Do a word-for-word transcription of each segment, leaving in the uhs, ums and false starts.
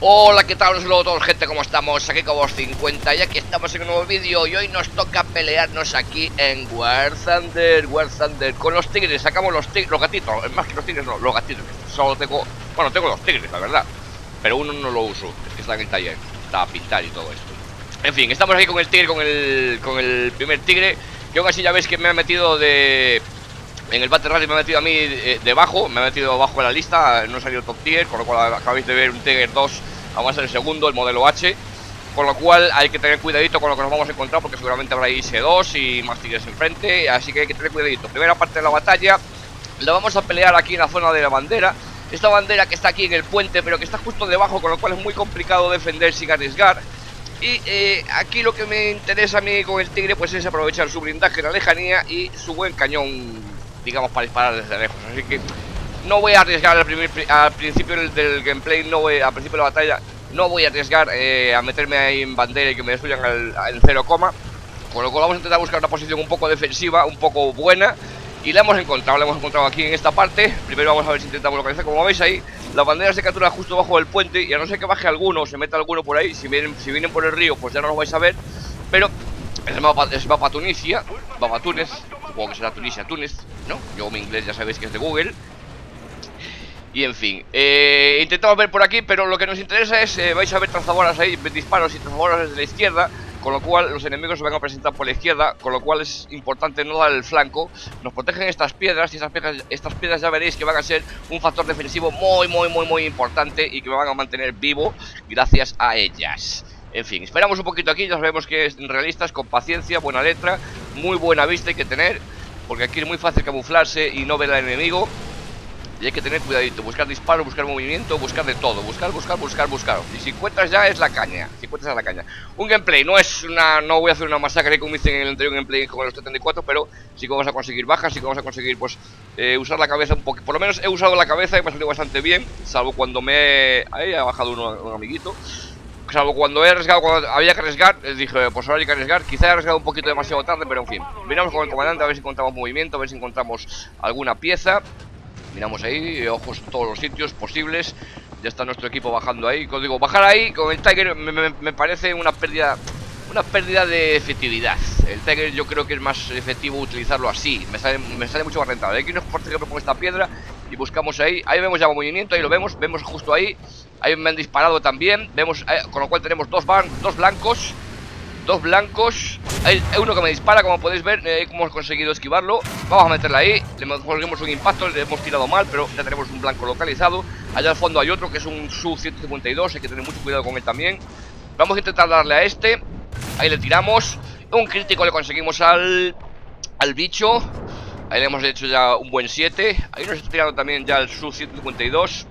Hola, ¿qué tal? Un saludo a todos, gente, ¿cómo estamos? Aquí Cobos cincuenta y aquí estamos en un nuevo vídeo. Y hoy nos toca pelearnos aquí en War Thunder, War Thunder con los tigres. Sacamos los tigres, los gatitos, más que los tigres no, los gatitos. Solo tengo, bueno, tengo los tigres, la verdad, pero uno no lo uso, es que está en el taller, está a pintar y todo esto. En fin, estamos aquí con el tigre, con el, con el primer tigre. Que aún así ya veis que me ha metido de... En el Battle Rally me ha metido a mí eh, debajo, me ha metido abajo de la lista, no he salido top tier, con lo cual acabáis de ver un Tiger dos, vamos a ser el segundo, el modelo H, con lo cual hay que tener cuidadito con lo que nos vamos a encontrar, porque seguramente habrá I S dos y más tigres enfrente, así que hay que tener cuidadito. Primera parte de la batalla, la vamos a pelear aquí en la zona de la bandera, esta bandera que está aquí en el puente, pero que está justo debajo, con lo cual es muy complicado defender sin arriesgar. Y eh, aquí lo que me interesa a mí con el tigre pues es aprovechar su blindaje en la lejanía y su buen cañón, digamos, para disparar desde lejos. Así que no voy a arriesgar al, primer, al principio del, del gameplay, no voy, al principio de la batalla, no voy a arriesgar eh, a meterme ahí en bandera y que me destruyan al, al cero coma. Con lo cual vamos a intentar buscar una posición un poco defensiva, un poco buena. Y la hemos encontrado, la hemos encontrado aquí en esta parte. Primero vamos a ver si intentamos localizar. Como veis ahí, la bandera se captura justo bajo del puente. Y a no ser que baje alguno, se meta alguno por ahí. Si vienen, si vienen por el río, pues ya no lo vais a ver. Pero es mapa, es mapa Tunisia, mapa Túnez, supongo que será Tunisia, Túnez, ¿no? Yo mi inglés ya sabéis que es de Google. Y en fin, eh, intentamos ver por aquí, pero lo que nos interesa es, eh, vais a ver trazaboras ahí, disparos y trazaboras desde la izquierda. Con lo cual los enemigos se van a presentar por la izquierda, con lo cual es importante no dar el flanco. Nos protegen estas piedras y estas piedras, estas piedras ya veréis que van a ser un factor defensivo muy, muy, muy, muy importante y que me van a mantener vivo gracias a ellas. En fin, esperamos un poquito aquí, ya sabemos que es realistas, con paciencia, buena letra, muy buena vista hay que tener, porque aquí es muy fácil camuflarse y no ver al enemigo. Y hay que tener cuidadito, buscar disparos, buscar movimiento, buscar de todo, buscar, buscar, buscar, buscar. Y si encuentras ya es la caña, si encuentras es la caña. Un gameplay, no es una, no voy a hacer una masacre como hice en el anterior gameplay con los setenta y cuatro, pero sí que vamos a conseguir bajas, sí que vamos a conseguir pues eh, usar la cabeza un poco. Por lo menos he usado la cabeza y me ha salido bastante bien, salvo cuando me he... Ahí ha bajado uno, un amiguito. Salvo cuando he arriesgado, cuando había que arriesgar, les dije, pues ahora hay que arriesgar. Quizá he arriesgado un poquito demasiado tarde, pero en fin. Miramos con el comandante a ver si encontramos movimiento, a ver si encontramos alguna pieza. Miramos ahí, ojos en todos los sitios posibles. Ya está nuestro equipo bajando ahí. Como digo, bajar ahí con el Tiger me, me, me parece una pérdida Una pérdida de efectividad. El Tiger yo creo que es más efectivo utilizarlo así. Me sale, me sale mucho más rentable. Aquí nos por ejemplo con esta piedra y buscamos ahí. Ahí vemos ya un movimiento, ahí lo vemos. Vemos justo ahí. Ahí me han disparado también. Vemos, eh, con lo cual tenemos dos, van, dos blancos. Dos blancos. Hay uno que me dispara, como podéis ver, eh, hemos conseguido esquivarlo. Vamos a meterla ahí, le conseguimos un impacto, le hemos tirado mal, pero ya tenemos un blanco localizado. Allá al fondo hay otro que es un S U ciento cincuenta y dos, hay que tener mucho cuidado con él también. Vamos a intentar darle a este. Ahí le tiramos. Un crítico le conseguimos al, al bicho. Ahí le hemos hecho ya un buen siete. Ahí nos está tirando también ya el S U ciento cincuenta y dos.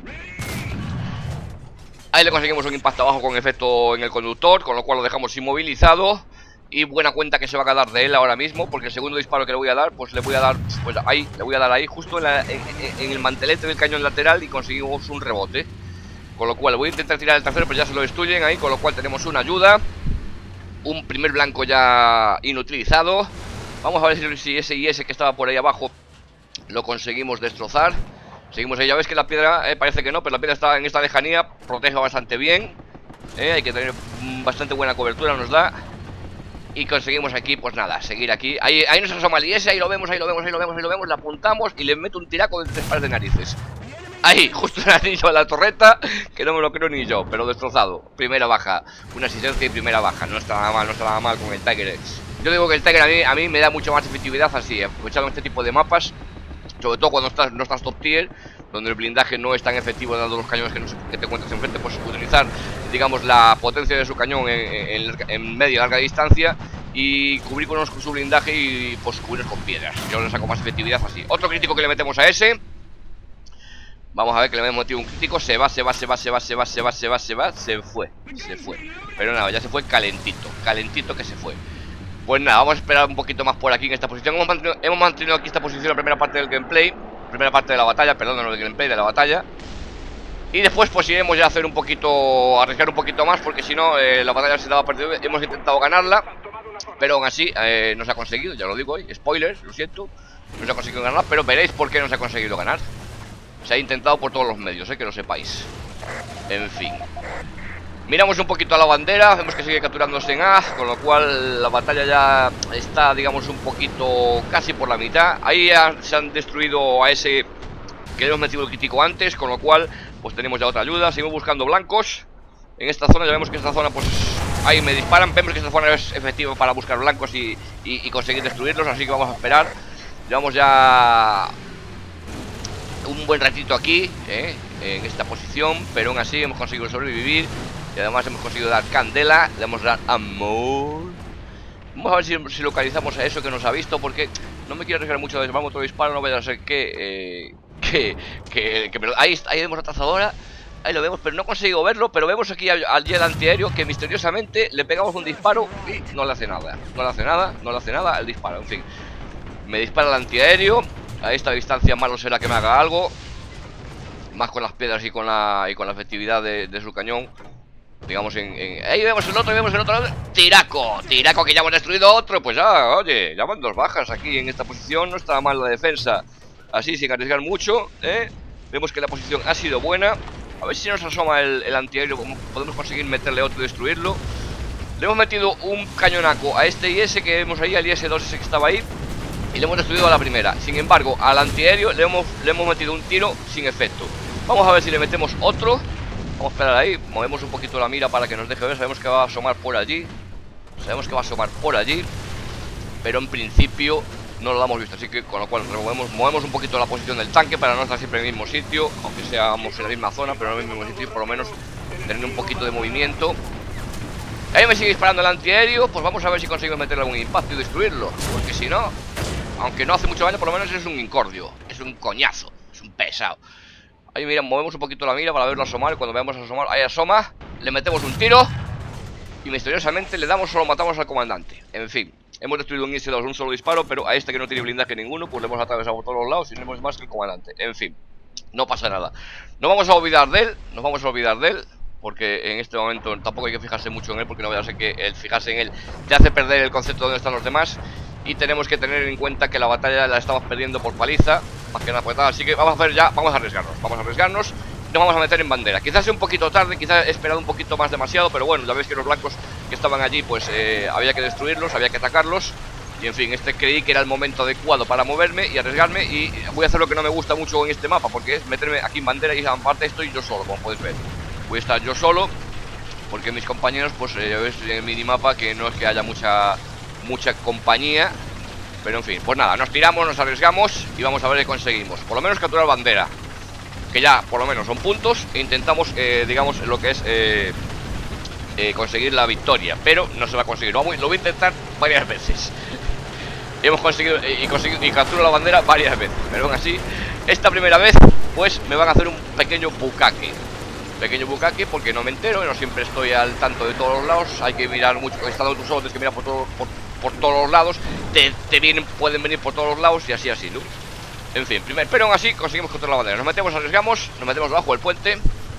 Ahí le conseguimos un impacto abajo con efecto en el conductor, con lo cual lo dejamos inmovilizado. Y buena cuenta que se va a dar de él ahora mismo, porque el segundo disparo que le voy a dar, pues le voy a dar, pues ahí, le voy a dar ahí, justo en, la, en, en el mantelete del cañón lateral, y conseguimos un rebote. Con lo cual voy a intentar tirar el tercero, pero ya se lo destruyen ahí, con lo cual tenemos una ayuda. Un primer blanco ya inutilizado. Vamos a ver si ese y ese que estaba por ahí abajo lo conseguimos destrozar. Seguimos ahí, ya ves que la piedra, eh, parece que no, pero la piedra está en esta lejanía, protege bastante bien. eh, Hay que tener bastante buena cobertura, nos da. Y conseguimos aquí, pues nada, seguir aquí. Ahí, ahí nos asoma el I S, ahí lo vemos, ahí lo vemos, ahí lo vemos, ahí lo vemos. Le apuntamos y le meto un tiraco de tres pares de narices. Ahí, justo en el anillo de la torreta, que no me lo creo ni yo, pero destrozado. Primera baja, una asistencia y primera baja. No está nada mal, no está nada mal con el Tiger. Yo digo que el Tiger a mí, a mí me da mucho más efectividad así, aprovechando este tipo de mapas. Sobre todo cuando estás, no estás top tier, donde el blindaje no es tan efectivo dando los cañones que, no, que te encuentras enfrente, pues utilizar, digamos, la potencia de su cañón en, en, en media y larga distancia y cubrir con su blindaje y pues cubrir con piedras. Yo le saco más efectividad así. Otro crítico que le metemos a ese. Vamos a ver que le hemos metido un crítico. Se va, se va, se va, se va, se va, se va, se va, se va, se fue, se fue. Pero nada, ya se fue calentito, calentito que se fue. Pues nada, vamos a esperar un poquito más por aquí en esta posición. Hemos mantenido, hemos mantenido aquí esta posición, la primera parte del gameplay. Primera parte de la batalla, perdón, no del gameplay, de la batalla. Y después pues iremos ya a hacer un poquito, arriesgar un poquito más, porque si no, eh, la batalla se daba perdido. Hemos intentado ganarla, pero aún así eh, no se ha conseguido, ya lo digo hoy. Spoilers, lo siento, no se ha conseguido ganarla, pero veréis por qué no se ha conseguido ganar. Se ha intentado por todos los medios, eh, que lo sepáis. En fin. Miramos un poquito a la bandera, vemos que sigue capturándose en A, con lo cual la batalla ya está, digamos, un poquito casi por la mitad. Ahí ya se han destruido a ese que hemos metido el crítico antes, con lo cual pues tenemos ya otra ayuda. Seguimos buscando blancos. En esta zona ya vemos que esta zona pues ahí me disparan, vemos que esta zona es efectiva para buscar blancos y, y, y conseguir destruirlos, así que vamos a esperar. Llevamos ya un buen ratito aquí, ¿eh? En esta posición, pero aún así hemos conseguido sobrevivir. Y además hemos conseguido dar candela. Le vamos a dar amor. Vamos a ver si, si localizamos a eso que nos ha visto, porque no me quiero arriesgar mucho. Vamos otro disparo, no vaya a ser que eh, Que, que, que me lo, ahí, ahí vemos la trazadora. Ahí lo vemos, pero no he conseguido verlo. Pero vemos aquí al, al jet antiaéreo que misteriosamente le pegamos un disparo y no le hace nada. No le hace nada, no le hace nada el disparo, en fin. Me dispara el antiaéreo. A esta distancia malo será que me haga algo. Más con las piedras y con la, y con la efectividad de, de su cañón. Digamos en, en... Ahí vemos el otro, vemos el otro. Tiraco, Tiraco, que ya hemos destruido otro. Pues ya, oye, ya van dos bajas aquí en esta posición. No está mal la defensa. Así, sin arriesgar mucho, ¿eh? Vemos que la posición ha sido buena. A ver si nos asoma el, el antiaéreo. Podemos conseguir meterle otro y destruirlo. Le hemos metido un cañonaco a este I S que vemos ahí, al I S dos ese que estaba ahí. Y le hemos destruido a la primera. Sin embargo, al antiaéreo le hemos, le hemos metido un tiro sin efecto. Vamos a ver si le metemos otro. Vamos a esperar ahí, movemos un poquito la mira para que nos deje ver. Sabemos que va a asomar por allí. Sabemos que va a asomar por allí. Pero en principio no lo hemos visto, así que con lo cual movemos, movemos un poquito la posición del tanque para no estar siempre en el mismo sitio. Aunque seamos en la misma zona, pero no en el mismo sitio, por lo menos tener un poquito de movimiento. Ahí me sigue disparando el antiaéreo. Pues vamos a ver si conseguimos meterle algún impacto y destruirlo. Porque si no, aunque no hace mucho daño, por lo menos es un incordio. Es un coñazo, es un pesado. Ahí mira, movemos un poquito la mira para verlo asomar. Y cuando veamos asomar, ahí asoma, le metemos un tiro y misteriosamente le damos, solo matamos al comandante. En fin, hemos destruido un I S dos, un solo disparo. Pero a este que no tiene blindaje ninguno, pues le hemos atravesado por todos los lados y no hemos más que el comandante. En fin, no pasa nada. No vamos a olvidar de él, nos vamos a olvidar de él, porque en este momento tampoco hay que fijarse mucho en él, porque no vaya a ser que el fijarse en él te hace perder el concepto de dónde están los demás. Y tenemos que tener en cuenta que la batalla la estamos perdiendo por paliza, más que nada por tal. Así que vamos a hacer ya, vamos a arriesgarnos, vamos a arriesgarnos. Nos vamos a meter en bandera. Quizás sea un poquito tarde, quizás he esperado un poquito más demasiado, pero bueno, ya veis que los blancos que estaban allí, pues eh, había que destruirlos, había que atacarlos. Y en fin, este creí que era el momento adecuado para moverme y arriesgarme. Y voy a hacer lo que no me gusta mucho en este mapa, porque es meterme aquí en bandera y aparte estoy yo solo, como podéis ver. Voy a estar yo solo, porque mis compañeros, pues eh, veis en el minimapa que no es que haya mucha, mucha compañía. Pero en fin, pues nada, nos tiramos, nos arriesgamos y vamos a ver qué conseguimos. Por lo menos capturar bandera, que ya por lo menos son puntos. E intentamos, eh, digamos, lo que es eh, eh, conseguir la victoria. Pero no se va a conseguir, lo voy, lo voy a intentar varias veces. Hemos conseguido eh, y, conseguido, y capturo la bandera varias veces, pero aún así, esta primera vez, pues me van a hacer un pequeño bucaque. Pequeño bucaque porque no me entero, no siempre estoy al tanto de todos los lados. Hay que mirar mucho, estando tú solo tienes que mirar por, todo, por, por todos los lados. Te, te vienen, pueden venir por todos los lados y así, así, ¿no? En fin, primero, pero aún así conseguimos controlar la bandera. Nos metemos, arriesgamos, nos metemos debajo del puente.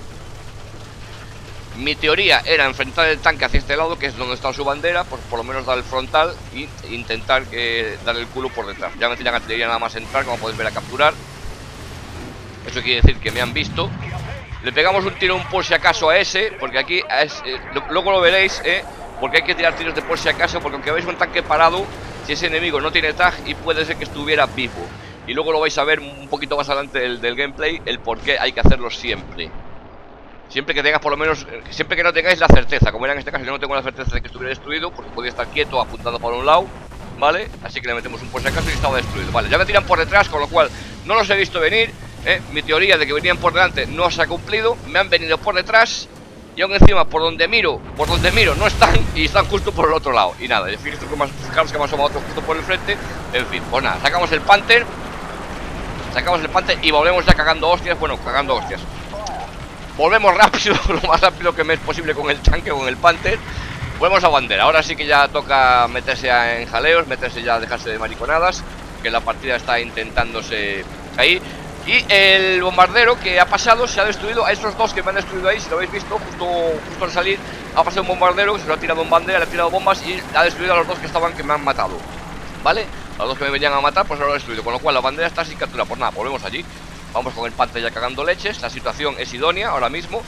Mi teoría era enfrentar el tanque hacia este lado, que es donde está su bandera, pues por lo menos dar el frontal y intentar eh, dar el culo por detrás. Ya me tiran artillería nada más entrar, como podéis ver, a capturar. Eso quiere decir que me han visto. Le pegamos un tiro un por si acaso a ese, porque aquí es, eh, lo, luego lo veréis, eh, porque hay que tirar tiros de por si acaso, porque aunque veis un tanque parado, si ese enemigo no tiene tag y puede ser que estuviera vivo. Y luego lo vais a ver un poquito más adelante del, del gameplay, el por qué hay que hacerlo siempre. Siempre que tengas por lo menos, siempre que no tengáis la certeza, como era en este caso, yo no tengo la certeza de que estuviera destruido, porque podía estar quieto apuntando por un lado, ¿vale? Así que le metemos un por si acaso y estaba destruido. Vale, ya me tiran por detrás, con lo cual no los he visto venir. Eh, mi teoría de que venían por delante no se ha cumplido. Me han venido por detrás y aún encima por donde miro, por donde miro no están y están justo por el otro lado. Y nada, fijaros que más, fijaros que me asoma otro justo por el frente. En fin, pues nada, sacamos el Panther. Sacamos el Panther y volvemos ya cagando hostias. Bueno, cagando hostias. Volvemos rápido, lo más rápido que me es posible con el tanque, con el Panther. Volvemos a bandera, ahora sí que ya toca meterse en jaleos, meterse ya, dejarse de mariconadas, que la partida está intentándose ahí. Y el bombardero que ha pasado se ha destruido. A estos dos que me han destruido ahí, si lo habéis visto, justo, justo al salir, ha pasado un bombardero que se lo ha tirado en bandera, le ha tirado bombas y ha destruido a los dos que estaban, que me han matado. ¿Vale? A los dos que me venían a matar, pues lo ha destruido. Con lo cual la bandera está sin captura. Pues nada, volvemos allí. Vamos con el Panther ya cagando leches. La situación es idónea ahora mismo.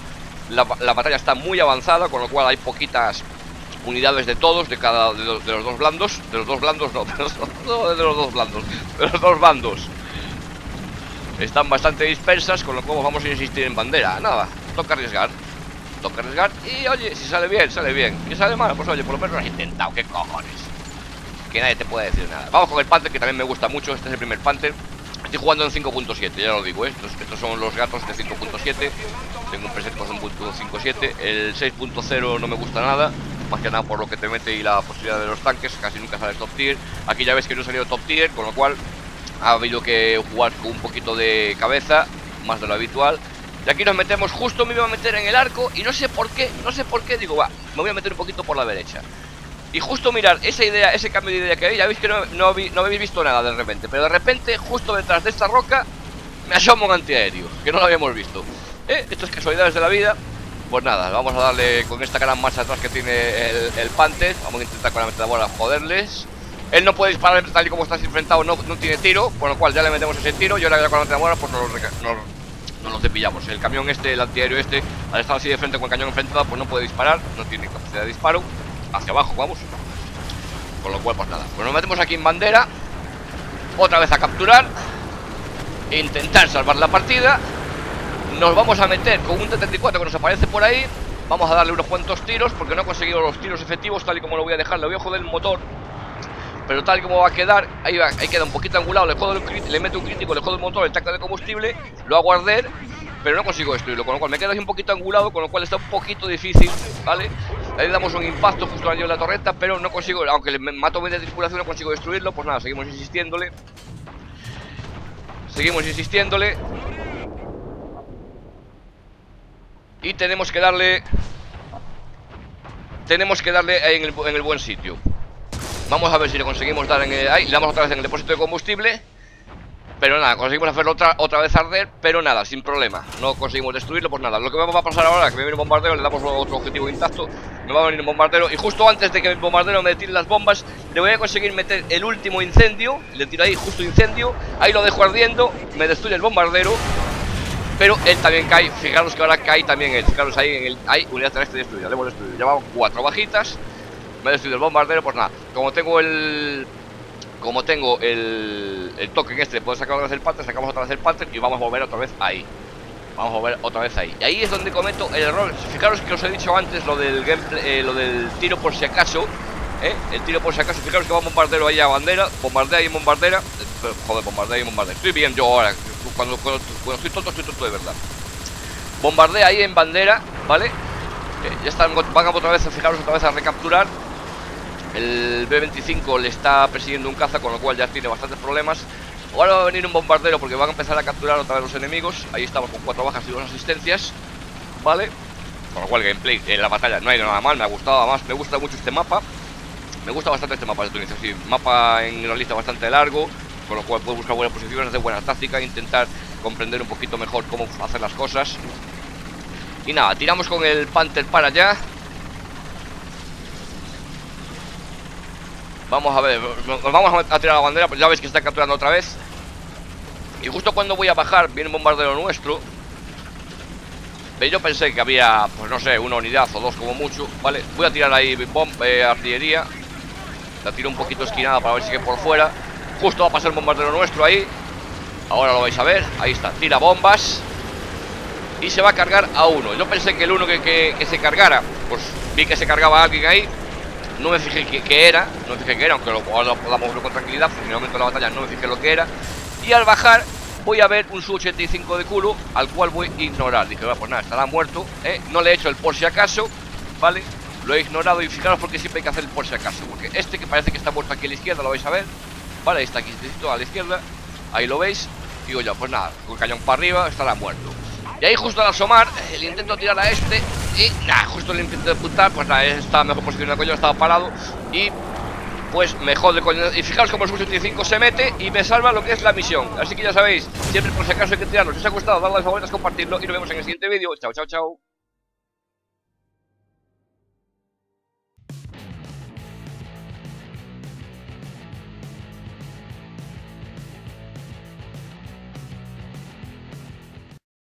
la, la batalla está muy avanzada, con lo cual hay poquitas unidades de todos, de cada de, de los dos blandos, de los dos blandos no, pero no de los dos blandos, de los dos bandos. Están bastante dispersas, con lo cual vamos a insistir en bandera. Nada, toca arriesgar. Toca arriesgar y oye, si sale bien, sale bien. Si sale mal, pues oye, por lo menos lo has intentado. ¿Qué cojones? Que nadie te puede decir nada. Vamos con el Panther, que también me gusta mucho. Este es el primer Panther. Estoy jugando en cinco punto siete, ya lo digo, ¿eh? estos, estos son los gatos de cinco punto siete. Tengo un preset con un punto cinco punto siete. El seis punto cero no me gusta nada, más que nada por lo que te mete y la posibilidad de los tanques. Casi nunca sale top tier. Aquí ya ves que no he salido top tier, con lo cual ha habido que jugar con un poquito de cabeza, más de lo habitual. Y aquí nos metemos, justo me iba a meter en el arco y no sé por qué, no sé por qué, digo, va, me voy a meter un poquito por la derecha. Y justo mirar esa idea, ese cambio de idea que hay, ya veis que no, no, vi, no habéis visto nada de repente. Pero de repente, justo detrás de esta roca, me asoma un antiaéreo, que no lo habíamos visto. ¿Eh? Estas casualidades de la vida. Pues nada, vamos a darle con esta gran marcha atrás que tiene el, el Panther. Vamos a intentar con la metralladora joderles. Él no puede disparar tal y como estás enfrentado, no, no tiene tiro, con lo cual ya le metemos ese tiro. Yo ahora con la metralladora pues nos, nos, nos lo cepillamos. El camión este, el antiaéreo este, al estar así de frente con el cañón enfrentado, pues no puede disparar, no tiene capacidad de disparo. Hacia abajo, vamos. Con lo cual, pues nada, pues nos metemos aquí en bandera. Otra vez a capturar, intentar salvar la partida. Nos vamos a meter con un T treinta y cuatro que nos aparece por ahí. Vamos a darle unos cuantos tiros, porque no he conseguido los tiros efectivos tal y como lo voy a dejar. Le voy a joder el motor, pero tal y como va a quedar, ahí, va, ahí queda un poquito angulado. Le jodo el crítico, le meto un crítico, le jodo el motor, el tanque de combustible. Lo hago arder, pero no consigo destruirlo, con lo cual me queda ahí un poquito angulado, con lo cual está un poquito difícil, ¿vale? Ahí le damos un impacto justo al de la torreta, pero no consigo, aunque le mato media tripulación, no consigo destruirlo. Pues nada, seguimos insistiéndole. Seguimos insistiéndole. Y tenemos que darle Tenemos que darle ahí en el, en el buen sitio. Vamos a ver si le conseguimos dar en el, ahí, le damos otra vez en el depósito de combustible. Pero nada, conseguimos hacerlo otra, otra vez arder, pero nada, sin problema. No conseguimos destruirlo, pues nada. Lo que me va a pasar ahora es que me viene un bombardero, le damos otro objetivo intacto. Me va a venir un bombardero y justo antes de que el bombardero me tire las bombas, le voy a conseguir meter el último incendio. Le tiro ahí justo incendio, ahí lo dejo ardiendo, me destruye el bombardero. Pero él también cae, fijaros que ahora cae también él. Fijaros ahí en el, hay unidad terrestre destruida, le hemos destruido. Llevamos cuatro bajitas, me ha destruido el bombardero, pues nada. Como tengo el... Como tengo el, el token este, puedo sacar otra vez el Panther, sacamos otra vez el Panther y vamos a volver otra vez ahí. Vamos a volver otra vez ahí. Y ahí es donde cometo el error. Fijaros que os he dicho antes lo del gameplay, eh, lo del tiro por si acaso, ¿eh? El tiro por si acaso. Fijaros que va un bombardero ahí a bandera, bombardea y bombardera. Eh, joder, bombardea y bombardera. Estoy bien yo ahora. Cuando, cuando, cuando estoy tonto, estoy tonto de verdad. Bombardea ahí en bandera, ¿vale? Eh, ya están, van otra vez, fijaros otra vez a recapturar. El B veinticinco le está persiguiendo un caza, con lo cual ya tiene bastantes problemas. Ahora va a venir un bombardero porque van a empezar a capturar otra vez los enemigos. Ahí estamos con cuatro bajas y dos asistencias, ¿vale? Con lo cual el gameplay en la batalla no ha ido nada mal, me ha gustado. Además me gusta mucho este mapa. Me gusta bastante este mapa de Tunisia, sí. Mapa en la lista bastante largo, con lo cual puedo buscar buenas posiciones, hacer buena táctica, intentar comprender un poquito mejor cómo hacer las cosas. Y nada, tiramos con el Panther para allá. Vamos a ver, nos vamos a tirar la bandera, pues ya veis que está capturando otra vez. Y justo cuando voy a bajar, viene un bombardero nuestro. Yo pensé que había, pues no sé, una unidad o dos como mucho, ¿vale? Voy a tirar ahí bomba, eh, artillería. La tiro un poquito esquinada para ver si que por fuera. Justo va a pasar el bombardero nuestro ahí. Ahora lo vais a ver, ahí está, tira bombas. Y se va a cargar a uno. Yo pensé que el uno que, que, que se cargara, pues vi que se cargaba a alguien ahí. No me fijé que, que era, no me fijé que era, aunque lo podamos ver con tranquilidad, porque en el momento de la batalla no me fijé lo que era. Y al bajar voy a ver un Su ochenta y cinco de culo, al cual voy a ignorar. Dije, va, pues nada, estará muerto, ¿eh? No le he hecho el por si acaso, ¿vale? Lo he ignorado y fijaros porque siempre hay que hacer el por si acaso. Porque este que parece que está muerto aquí a la izquierda, lo vais a ver, ¿vale? Ahí está aquí, a la izquierda, ahí lo veis. Digo yo, pues nada, con el cañón para arriba, estará muerto. Y ahí justo al asomar, le intento tirar a este y nada, justo le intento de puntar, pues nada, estaba mejor posicionado que yo, estaba parado y pues me jode con... Y fijaros como el Su ochenta y cinco se mete y me salva lo que es la misión. Así que ya sabéis, siempre por si acaso hay que tirarlo. Si os ha gustado, dadle a las favoritas, compartirlo y nos vemos en el siguiente vídeo. Chao, chao, chao.